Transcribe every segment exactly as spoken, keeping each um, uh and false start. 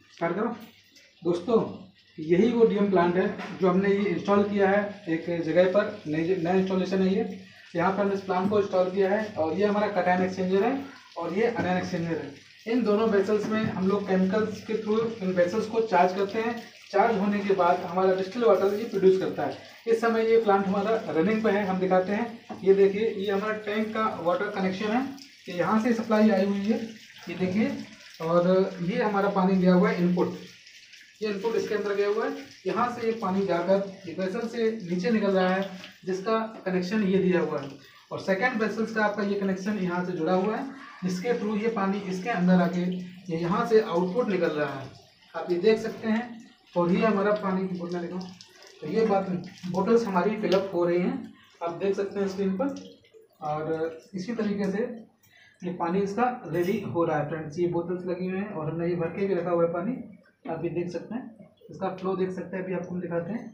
Start करो दोस्तों। यही वो डीएम प्लांट है जो हमने ये इंस्टॉल किया है एक जगह पर, नई नया इंस्टॉलेशन है ये। यहाँ पर हमने इस प्लांट को इंस्टॉल किया है और ये हमारा कटायन एक्सचेंजर है और ये अनायन एक्सचेंजर है। इन दोनों वेसल्स में हम लोग केमिकल्स के थ्रू इन वेसल्स को चार्ज करते हैं। चार्ज होने के बाद हमारा डिस्टिल वाटर ये प्रोड्यूस करता है। इस समय ये प्लांट हमारा रनिंग पे है, हम दिखाते हैं। ये देखिए, ये हमारा टैंक का वाटर कनेक्शन है, ये यहाँ से सप्लाई आई हुई है, ये देखिए। और ये हमारा पानी गया हुआ है इनपुट, ये इनपुट इसके अंदर गया हुआ है। यहाँ से ये पानी जाकर वेसल से नीचे निकल रहा है, जिसका कनेक्शन ये दिया हुआ है। और सेकंड वेसल्स का आपका ये कनेक्शन यहाँ से जुड़ा हुआ है, जिसके थ्रू ये पानी इसके अंदर आके ये यहाँ से आउटपुट निकल रहा है, आप ये देख सकते हैं। और ये हमारा पानी की बोतल देखो, तो ये बात बोटल्स हमारी फिलअप हो रही हैं, आप देख सकते हैं स्क्रीन पर। और इसी तरीके से ये पानी इसका रेडी हो रहा है फ्रेंड्स। ये बोतल्स लगी हुई हैं और हमने ये भर के भी रखा हुआ है पानी, आप भी देख सकते हैं। इसका फ्लो देख सकते हैं, अभी आपको हम दिखाते हैं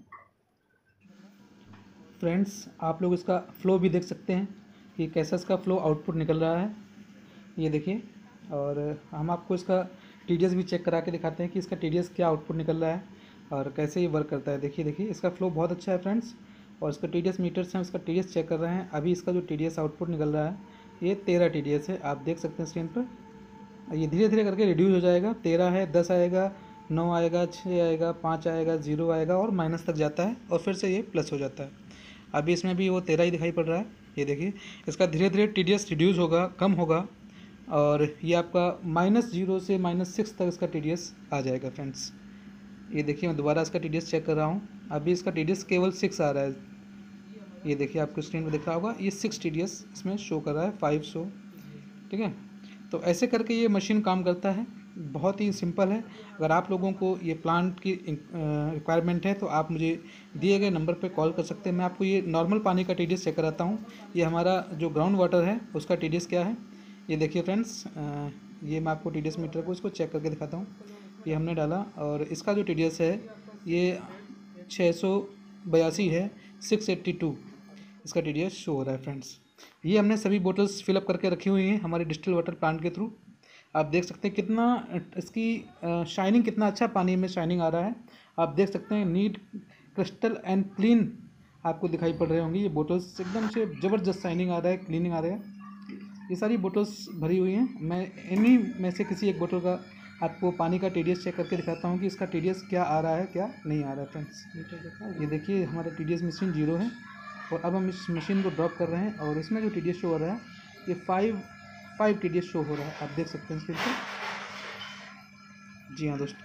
फ्रेंड्स। आप लोग इसका फ्लो भी देख सकते हैं कि कैसा इसका फ्लो आउटपुट निकल रहा है, ये देखिए। और हम आपको इसका टीडीएस भी चेक करा के दिखाते हैं कि इसका टीडीएस क्या आउटपुट निकल रहा है और कैसे ये वर्क करता है। देखिए देखिए इसका फ्लो बहुत अच्छा है फ्रेंड्स। और इसका टीडीएस मीटर से हम इसका टीडीएस चेक कर रहे हैं। अभी इसका जो टीडीएस आउटपुट निकल रहा है ये तेरह टीडीएस है, आप देख सकते हैं स्क्रीन पर। ये धीरे धीरे करके रिड्यूस हो जाएगा, तेरह है, दस आएगा, नौ आएगा, छः आएगा, पाँच आएगा, जीरो आएगा और माइनस तक जाता है और फिर से ये प्लस हो जाता है। अभी इसमें भी वो तेरह ही दिखाई पड़ रहा है, ये देखिए। इसका धीरे धीरे टीडीएस रिड्यूस होगा, कम होगा और ये आपका माइनस जीरो से माइनस सिक्स तक इसका टीडीएस आ जाएगा फ्रेंड्स। ये देखिए, मैं दोबारा इसका टीडीएस चेक कर रहा हूँ, अभी इसका टीडीएस केवल सिक्स आ रहा है। ये देखिए, आपको स्क्रीन पर दिख रहा होगा, ये सिक्स टीडीएस इसमें शो कर रहा है, फाइव शो, ठीक है। तो ऐसे करके ये मशीन काम करता है, बहुत ही सिंपल है। अगर आप लोगों को ये प्लांट की रिक्वायरमेंट है तो आप मुझे दिए गए नंबर पे कॉल कर सकते हैं। मैं आपको ये नॉर्मल पानी का टीडीएस चेक कराता हूँ। ये हमारा जो ग्राउंड वाटर है उसका टीडीएस क्या है, ये देखिए फ्रेंड्स। ये मैं आपको टीडीएस मीटर को इसको चेक करके दिखाता हूँ। ये हमने डाला और इसका जो टीडीएस है ये छः सौ बयासी है, सिक्स एट्टी टू इसका टीडीएस शो हो रहा है फ्रेंड्स। ये हमने सभी बोटल्स फिलअप करके रखी हुई हैं हमारे डिस्टिल वाटर प्लांट के थ्रू। आप देख सकते हैं कितना इसकी शाइनिंग, कितना अच्छा पानी में शाइनिंग आ रहा है, आप देख सकते हैं। नीट, क्रिस्टल एंड क्लीन आपको दिखाई पड़ रहे होंगे। ये बोटल्स एकदम से ज़बरदस्त शाइनिंग आ रहा है, क्लीनिंग आ रहा है। ये सारी बोटल्स भरी हुई हैं। मैं इन्हीं में से किसी एक बोतल का आपको पानी का टीडीएस चेक करके दिखाता हूँ कि इसका टीडीएस क्या आ रहा है, क्या नहीं आ रहा है फ्रेंड्स। ये देखिए, हमारा टीडीएस मशीन जीरो है और अब हम इस मशीन को ड्रॉप कर रहे हैं और इसमें जो टीडीएस शो हो रहा है ये फाइव फाइव टीडीएस शो हो रहा है, आप देख सकते हैं स्क्रीन पर। जी हाँ दोस्तों।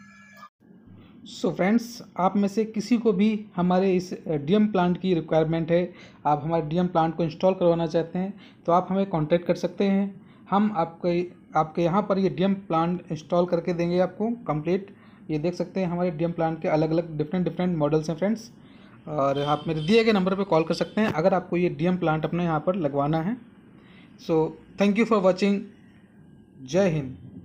सो फ्रेंड्स, आप में से किसी को भी हमारे इस डीएम प्लांट की रिक्वायरमेंट है, आप हमारे डीएम प्लांट को इंस्टॉल करवाना चाहते हैं तो आप हमें कांटेक्ट कर सकते हैं। हम आपके आपके यहाँ पर ये डीएम प्लांट इंस्टॉल करके देंगे आपको कंप्लीट। ये देख सकते हैं हमारे डीएम प्लांट के अलग अलग डिफरेंट डिफरेंट मॉडल्स हैं फ्रेंड्स। और आप मेरे दिए गए नंबर पर कॉल कर सकते हैं अगर आपको ये डीएम प्लांट अपने यहाँ पर लगवाना है। So thank you for watching. जय हिंद।